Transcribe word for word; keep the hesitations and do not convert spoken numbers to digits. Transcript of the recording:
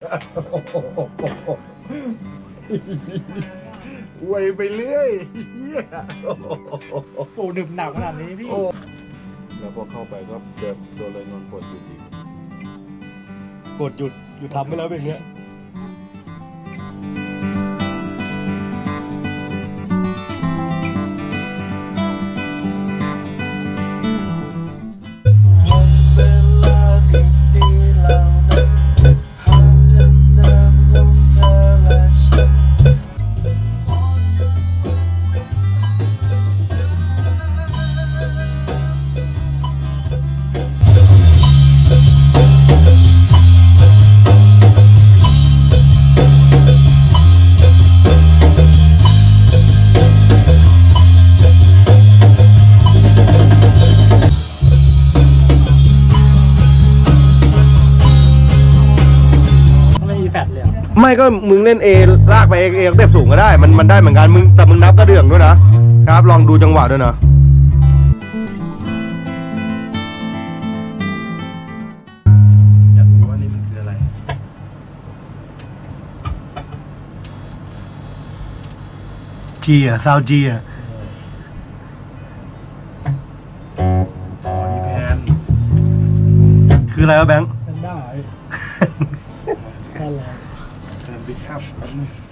อวยไปเรื่อยโอ้ดื่มหนักขนาดนี้พี่แล้วพอเข้าไปก็เจอตัวเลยนอนกดหยุดอีกกดหยุดหยุดทำไปแล้วแบบเนี้ยไม่ก็มึงเล่นเอลากไปเอเอเต็บสูงก็ได้มันมันได้เหมือนกันมึงแต่มึงนับก็เดืองด้วยนะครับลองดูจังหวะด้วยนะอยากรู้ว่านี่มันคืออะไรจีอ่ะซาวจีอ่ะอ๋อนี่แพนคืออะไรวะแบงค์ได้แค่อะไรแพนบิ๊กอัพแป๊บนึง